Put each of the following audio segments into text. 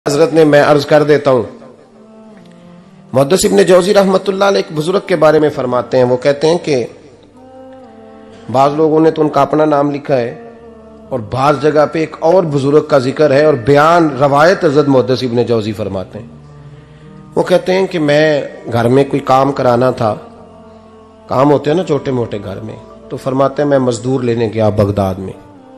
حضرت نے میں عرض کر دیتا ہوں، محدث ابن جوزی رحمۃ اللہ علیہ ایک بزرگ کے بارے میں فرماتے ہیں، وہ کہتے ہیں کہ بعض لوگوں نے تو ان کا اپنا نام لکھا ہے اور بعض جگہ پہ ایک اور بزرگ کا ذکر ہے اور بیان روایت حضرت محدث ابن جوزی فرماتے ہیں۔ وہ کہتے ہیں کہ میں گھر میں کوئی کام کرانا تھا، کام ہوتے ہیں نا چھوٹے موٹے گھر میں، تو فرماتے ہیں میں مزدور لینے گیا بغداد میں،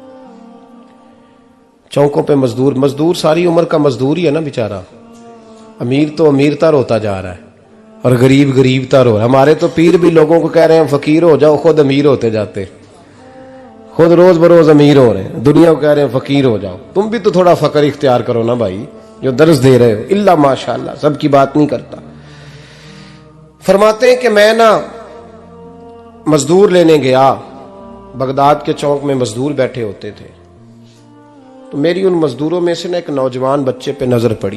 چوکوں پہ مزدور ساری عمر کا مزدور ہی ہے نا بیچارہ، امیر تو امیر تر ہوتا جا رہا ہے اور غریب غریب تر ہو رہا ہے۔ ہمارے تو پیر بھی لوگوں کو کہہ رہے ہیں فقیر ہو جاؤ، خود امیر ہوتے جاتے، خود روز بروز امیر ہو رہے ہیں، دنیا کو کہہ رہے ہیں فقیر ہو جاؤ۔ تم بھی تو تھوڑا فقر اختیار کرو نا بھائی، جو درس دے رہے ہو، اللہ ماشاءاللہ سب کی بات نہیں کرتا۔ فرماتے ہیں کہ میں نا مزدور لینے گیا، بغداد کے چوک میں مزدور بیٹھے ہوتے تھے، تو میری ان مزدوروں میں سے نا ایک نوجوان بچے پہ نظر پڑی،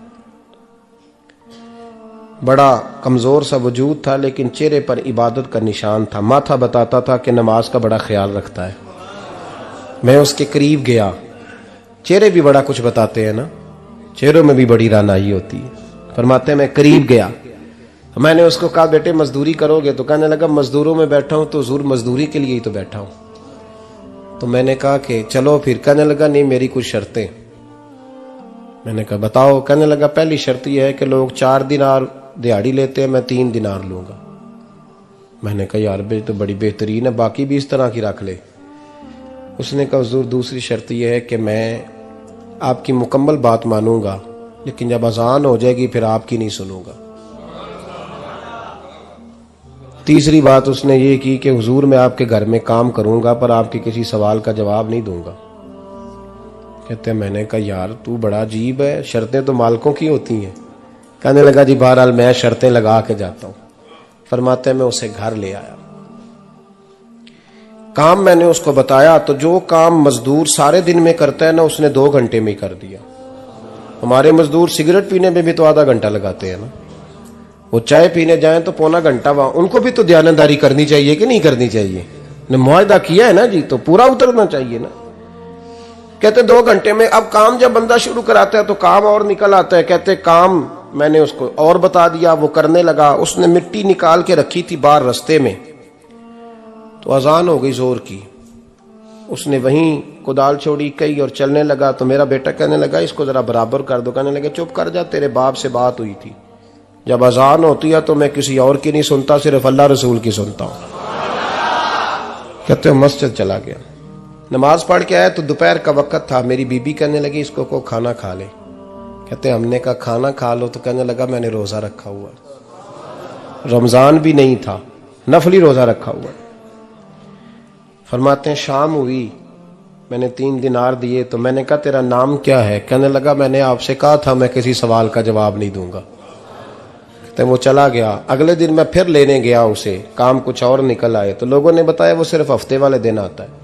بڑا کمزور سا وجود تھا لیکن چہرے پر عبادت کا نشان تھا، ماتھا بتاتا تھا کہ نماز کا بڑا خیال رکھتا ہے۔ میں اس کے قریب گیا، چہرے بھی بڑا کچھ بتاتے ہیں نا، چہروں میں بھی بڑی رانائی ہوتی ہے۔ فرماتے ہیں میں قریب گیا، میں نے اس کو کہا بیٹے مزدوری کرو گے؟ تو کہنے لگا مزدوروں میں بیٹھا ہوں تو حضور مزدوری کے لیے ہی تو بیٹھا ہوں۔ تو میں نے کہا کہ چلو پھر، کہنے لگا نہیں میری کچھ شرطیں۔ میں نے کہا بتاؤ؟ کہنے لگا پہلی شرط یہ ہے کہ لوگ 4 دینار دیہاڑی لیتے ہیں، میں 3 دینار لوں گا۔ میں نے کہا یار بھائی تو بڑی بہترین ہے، باقی بھی اس طرح کی رکھ لے۔ اس نے کہا حضور دوسری شرط یہ ہے کہ میں آپ کی مکمل بات مانوں گا لیکن جب اذان ہو جائے گی پھر آپ کی نہیں سنوں گا۔ تیسری بات اس نے یہ کی کہ حضور میں آپ کے گھر میں کام کروں گا پر آپ کے کسی سوال کا جواب نہیں دوں گا۔ کہتے ہیں میں نے کہا یار تو بڑا عجیب ہے، شرطیں تو مالکوں کی ہوتی ہیں۔ کہنے لگا جی بہرحال میں شرطیں لگا کے جاتا ہوں۔ فرماتے ہیں میں اسے گھر لے آیا، کام میں نے اس کو بتایا تو جو کام مزدور سارے دن میں کرتا ہے نا اس نے 2 گھنٹے میں کر دیا۔ ہمارے مزدور سگریٹ پینے میں بھی تو آدھا گھنٹہ لگاتے ہیں نا، وہ چائے پینے جائیں تو پونا گھنٹہ، وہاں ان کو بھی تو دیانتداری کرنی چاہیے کہ نہیں کرنی چاہیے؟ نے معاہدہ کیا ہے نا جی، تو پورا اترنا چاہیے نا۔ کہتے 2 گھنٹے میں، اب کام جب بندہ شروع کراتا ہے تو کام اور نکل آتا ہے۔ کہتے کام میں نے اس کو اور بتا دیا، وہ کرنے لگا۔ اس نے مٹی نکال کے رکھی تھی باہر رستے میں، تو اذان ہو گئی زور کی، اس نے وہیں کدال چھوڑی کئی اور چلنے لگا۔ تو میرا بیٹا کہنے لگا اس کو ذرا برابر کر دو۔ کہنے لگا چپ کر جا، تیرے باپ سے بات ہوئی تھی، جب اذان ہوتی ہے تو میں کسی اور کی نہیں سنتا، صرف اللہ رسول کی سنتا ہوں۔ کہتے ہیں مسجد چلا گیا، نماز پڑھ کے آیا تو دوپہر کا وقت تھا۔ میری بی بی کہنے لگی اس کو کھانا کھا لے۔ کہتے ہیں ہم نے کہا کھانا کھا لو، تو کہنے لگا میں نے روزہ رکھا ہوا، رمضان بھی نہیں تھا، نفلی روزہ رکھا ہوا۔ فرماتے ہیں شام ہوئی، میں نے 3 دینار دیے، تو میں نے کہا تیرا نام کیا ہے؟ کہنے لگا میں نے آپ سے کہا تھا میں کسی سوال کا جواب نہیں دوں گا۔ کہتے ہیں وہ چلا گیا۔ اگلے دن میں پھر لینے گیا اسے، کام کچھ اور نکل آئے، تو لوگوں نے بتایا وہ صرف ہفتے والے دن آتا ہے۔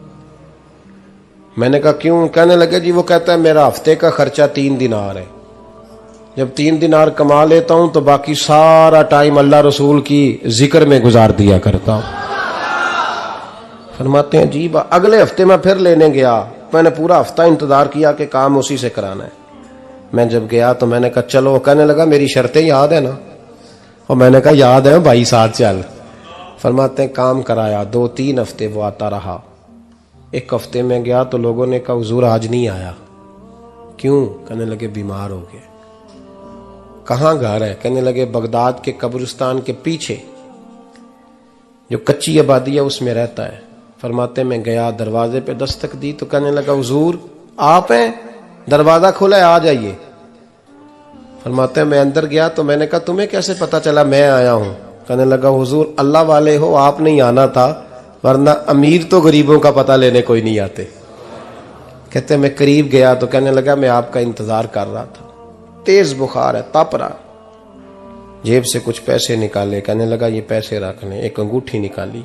میں نے کہا کیوں؟ کہنے لگے جی وہ کہتا ہے میرا ہفتے کا خرچہ 3 دینار ہے، جب 3 دینار کما لیتا ہوں تو باقی سارا ٹائم اللہ رسول کی ذکر میں گزار دیا کرتا ہوں۔ فرماتے ہیں عجیب۔ اگلے ہفتے میں پھر لینے گیا، میں نے پورا ہفتہ انتظار کیا کہ کام اسی سے کرانا ہے۔ میں جب گیا تو میں نے کہا چلو، کہنے لگا میری شرطیں یاد ہے نا؟ اور میں نے کہا یاد ہے بھائی ساتھ چل۔ فرماتے ہیں کام کرایا، 2-3 ہفتے وہ آتا رہا۔ ایک ہفتے میں گیا تو لوگوں نے کہا حضور آج نہیں آیا، کیوں؟ کہنے لگے بیمار ہو گئے۔ کہاں گھر ہے؟ کہنے لگے بغداد کے قبرستان کے پیچھے جو کچی آبادی ہے اس میں رہتا ہے۔ فرماتے میں گیا، دروازے پہ دستک دی تو کہنے لگا حضور آپ ہیں؟ دروازہ کھولا ہے، آ جائیے۔ فرماتے ہیں میں اندر گیا تو میں نے کہا تمہیں کیسے پتا چلا میں آیا ہوں؟ کہنے لگا حضور اللہ والے ہو، آپ نہیں آنا تھا، ورنہ امیر تو غریبوں کا پتہ لینے کوئی نہیں آتے۔ کہتے ہیں میں قریب گیا تو کہنے لگا میں آپ کا انتظار کر رہا تھا، تیز بخار ہے، تپ رہا۔ جیب سے کچھ پیسے نکالے، کہنے لگا یہ پیسے رکھ لیں۔ ایک انگوٹھی نکالی،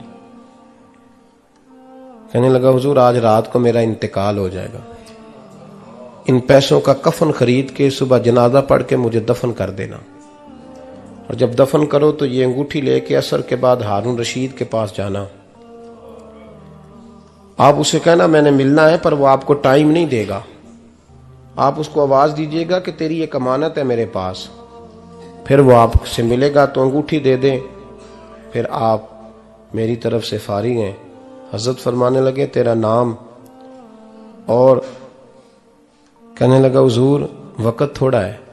کہنے لگا حضور آج رات کو میرا انتقال ہو جائے گا، ان پیسوں کا کفن خرید کے صبح جنازہ پڑھ کے مجھے دفن کر دینا، اور جب دفن کرو تو یہ انگوٹھی لے کے عصر کے بعد ہارون رشید کے پاس جانا، آپ اسے کہنا میں نے ملنا ہے پر وہ آپ کو ٹائم نہیں دے گا، آپ اس کو آواز دیجئے گا کہ تیری ایک امانت ہے میرے پاس، پھر وہ آپ سے ملے گا تو انگوٹھی دے دیں، پھر آپ میری طرف سے فارغ ہیں۔ حضرت فرمانے لگے تیرا نام، اور کہنے لگا حضور وقت تھوڑا ہے،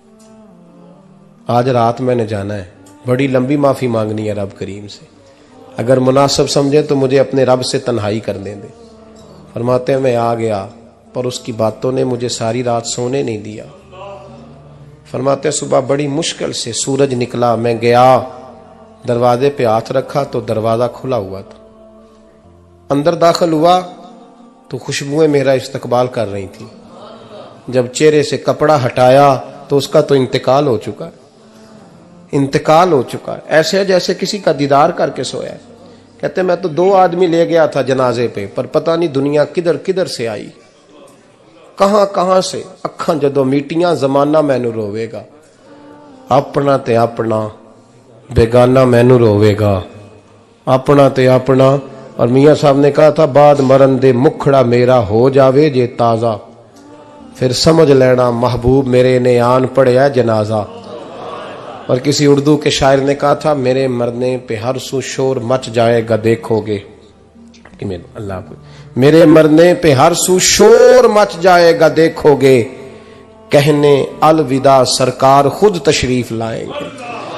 آج رات میں نے جانا ہے، بڑی لمبی معافی مانگنی ہے رب کریم سے، اگر مناسب سمجھے تو مجھے اپنے رب سے تنہائی کرنے دے۔ فرماتے ہیں میں آ گیا، پر اس کی باتوں نے مجھے ساری رات سونے نہیں دیا۔ فرماتے ہیں صبح بڑی مشکل سے سورج نکلا، میں گیا دروازے پہ ہاتھ رکھا تو دروازہ کھلا ہوا تھا، اندر داخل ہوا تو خوشبوئیں میرا استقبال کر رہی تھی، جب چہرے سے کپڑا ہٹایا تو اس کا تو انتقال ہو چکا ہے، انتقال ہو چکا ہے، ایسے جیسے کسی کا دیدار کر کے سویا ہے۔ کہتے میں تو 2 آدمی لے گیا تھا جنازے پہ، پر پتہ نہیں دنیا کدھر کدھر سے آئی، کہاں کہاں سے، اکھاں جدو میٹیاں زمانہ مینو روے گا، اپنا تے اپنا بیگانہ مینو روے گا، اپنا تے اپنا۔ اور میاں صاحب نے کہا تھا بعد مرن دے مکھڑا میرا ہو جاوے جے تازہ، پھر سمجھ لینا محبوب میرے نے آن پڑیا جنازہ۔ اور کسی اردو کے شاعر نے کہا تھا میرے مرنے پہ ہر سو شور مچ جائے گا دیکھو گے، اللہ کو میرے مرنے پہ ہر سو شور مچ جائے گا دیکھو گے، کہنے الوداع سرکار خود تشریف لائیں گے۔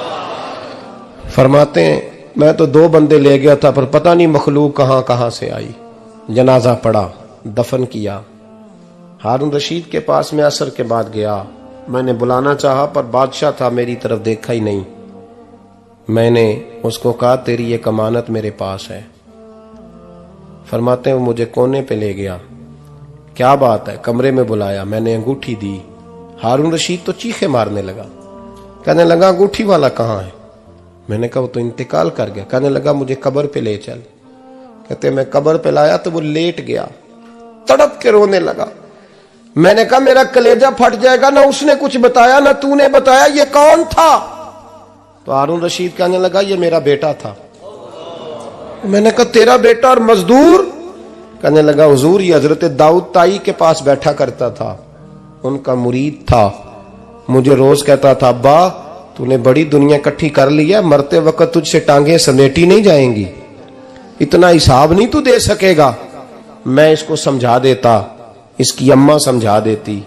فرماتے ہیں میں تو 2 بندے لے گیا تھا، پر پتہ نہیں مخلوق کہاں کہاں سے آئی، جنازہ پڑا، دفن کیا۔ ہارون رشید کے پاس میں عصر کے بعد گیا، میں نے بلانا چاہا پر بادشاہ تھا، میری طرف دیکھا ہی نہیں۔ میں نے اس کو کہا تیری ایک امانت میرے پاس ہے۔ فرماتے ہیں وہ مجھے کونے پہ لے گیا، کیا بات ہے، کمرے میں بلایا، میں نے انگوٹھی دی۔ ہارون رشید تو چیخے مارنے لگا، کہنے لگا انگوٹھی والا کہاں ہے؟ میں نے کہا وہ تو انتقال کر گیا۔ کہنے لگا مجھے قبر پہ لے چل۔ کہتے میں قبر پہ لایا تو وہ لیٹ گیا، تڑپ کے رونے لگا۔ میں نے کہا میرا کلیجہ پھٹ جائے گا، نہ اس نے کچھ بتایا نہ تو نے بتایا، یہ کون تھا؟ تو ہارون رشید کہنے لگا یہ میرا بیٹا تھا۔ میں نے کہا تیرا بیٹا اور مزدور؟ کہنے لگا حضور یہ حضرت داؤد تائی کے پاس بیٹھا کرتا تھا، ان کا مرید تھا، مجھے روز کہتا تھا ابا تو نے بڑی دنیا اکٹھی کر لی ہے، مرتے وقت تجھ سے ٹانگیں سمیٹی نہیں جائیں گی، اتنا حساب نہیں تو دے سکے گا۔ میں اس کو سمجھا دیتا، اس کی اماں سمجھا دیتی،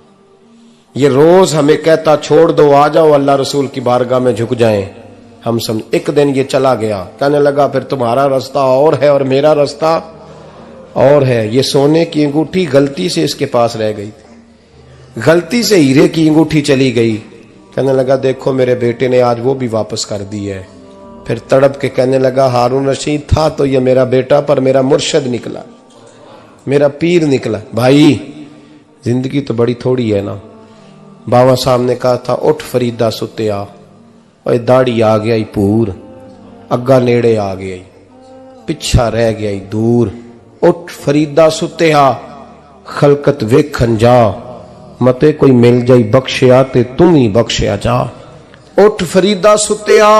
یہ روز ہمیں کہتا چھوڑ دو آ جاؤ اللہ رسول کی بارگاہ میں جھک جائیں، ہم سمجھ۔ ایک دن یہ چلا گیا، کہنے لگا پھر تمہارا رستہ اور ہے اور میرا رستہ اور ہے۔ یہ سونے کی انگوٹھی غلطی سے اس کے پاس رہ گئی تھی، غلطی سے ہیرے کی انگوٹھی چلی گئی۔ کہنے لگا دیکھو میرے بیٹے نے آج وہ بھی واپس کر دی ہے۔ پھر تڑپ کے کہنے لگا ہارون رشید تھا تو یہ میرا بیٹا، پر میرا مرشد نکلا، میرا پیر نکلا۔ بھائی زندگی تو بڑی تھوڑی ہے نا۔ باوا صاحب نے کہا تھا اٹھ فریدہ ستیا، اور داڑھی آ گیا پور، اگا نیڑے آ گیا پچھا رہ گیا دور، اٹھ فریدہ ستیا خلقت ویکھن جا، متے کوئی مل جائی بخشیا تے تم ہی بخشیا جا۔ اٹھ فریدہ ستیا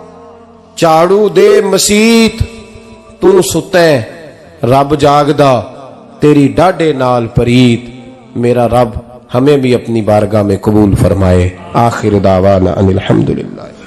چاڑو دے مسیت، تو ستیں رب جاگدا تیری ڈاڈے نال پریت، میرا رب ہمیں بھی اپنی بارگاہ میں قبول فرمائے۔ آخر دعوانا ان الحمدللہ۔